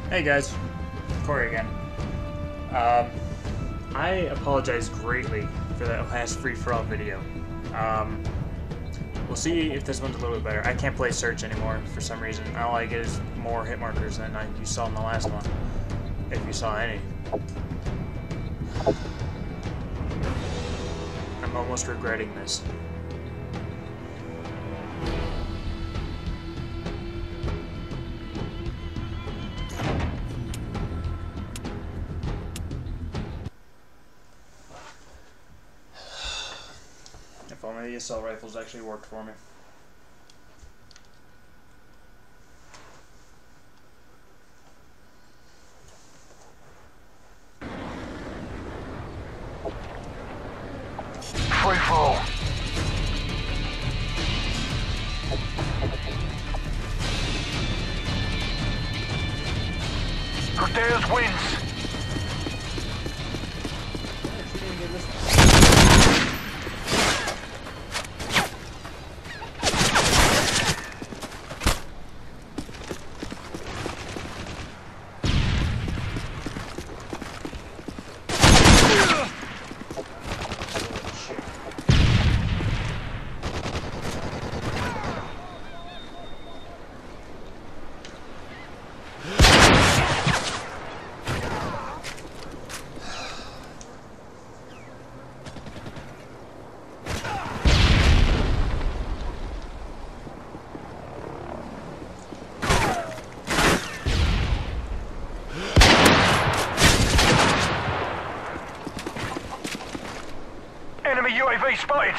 Hey guys, Corey again. I apologize greatly for that last free-for-all video. We'll see if this one's a little bit better. I can't play search anymore for some reason. All I get is more hit markers than you saw in the last one, if you saw any. I'm almost regretting this. If only the assault rifles actually worked for me. Free for all. Who dares wins. Enemy UAV spotted!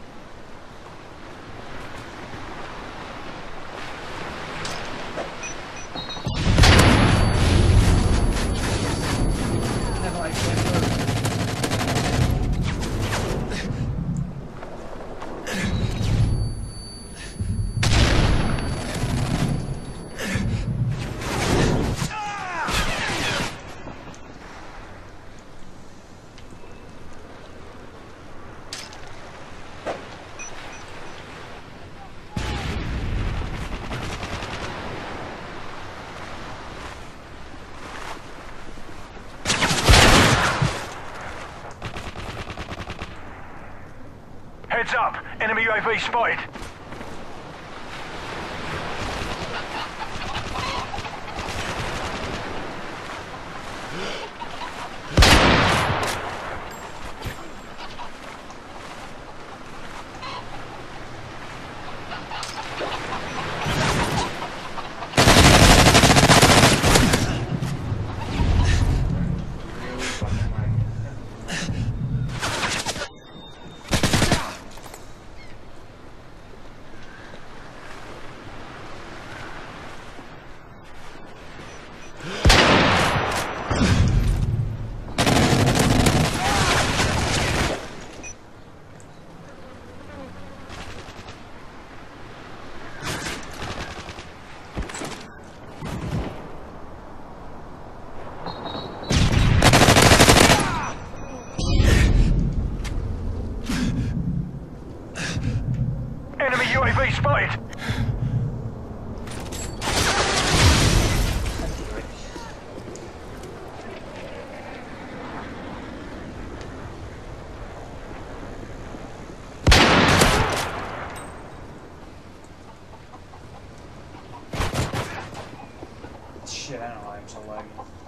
Heads up! Enemy UAV spotted! Enemy UAV spotted! Shit, I don't know why I'm so laggy.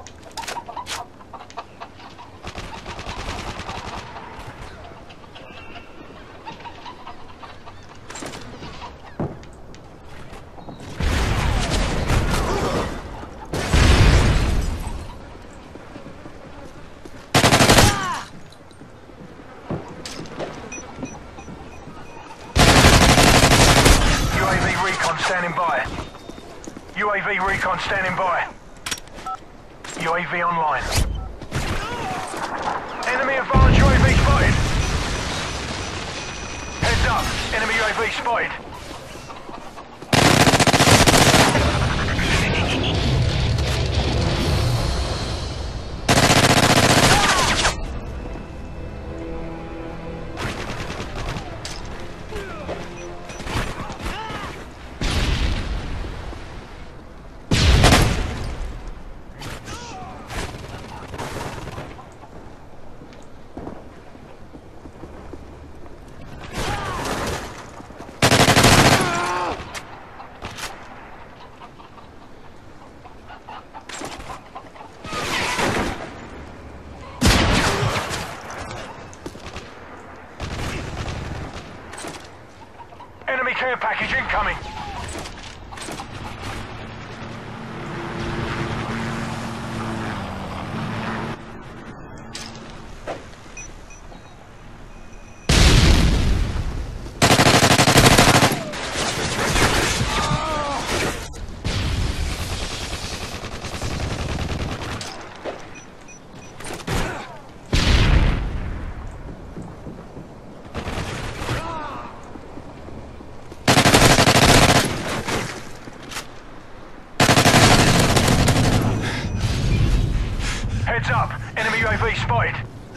Standing by. UAV recon standing by. UAV online. Enemy advanced UAV spotted. Heads up. Enemy UAV spotted. care package incoming. Heads up, enemy UAV spotted.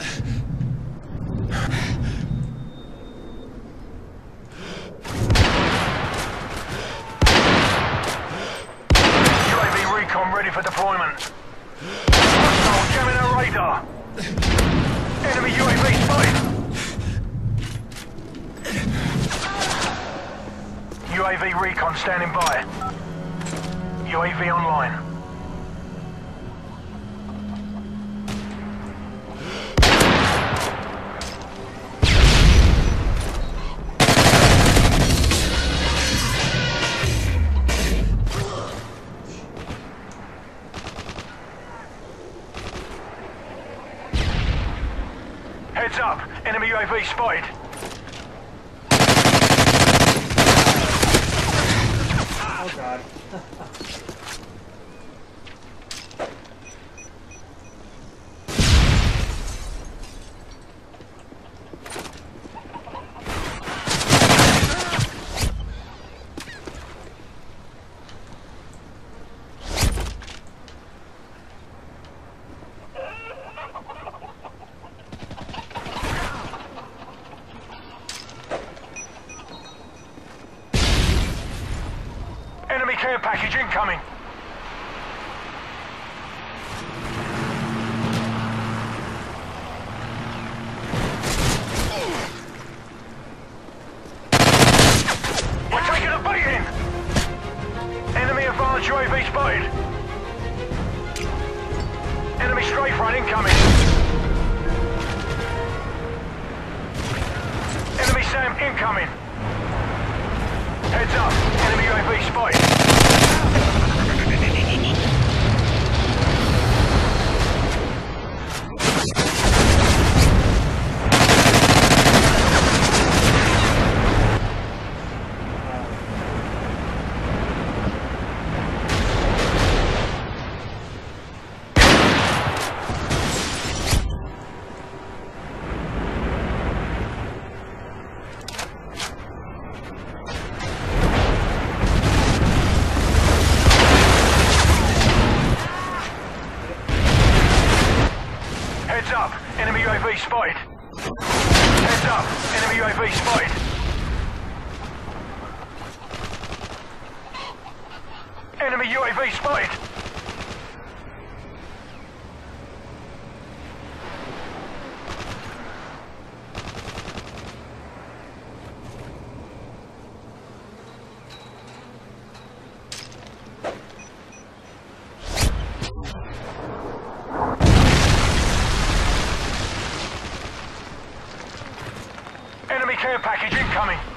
UAV recon ready for deployment. Hostile jamming our radar. Enemy UAV spotted. UAV recon standing by. UAV online. Heads up, enemy UAV spotted. Oh god. Enemy care package incoming. We're taking a beating. Enemy advanced UAV spotted. Enemy strafe run incoming. Enemy SAM incoming. Heads up, enemy UAV spotted. Heads up, enemy UAV spotted. Heads up, enemy UAV spotted. Enemy UAV spotted. Enemy care package incoming.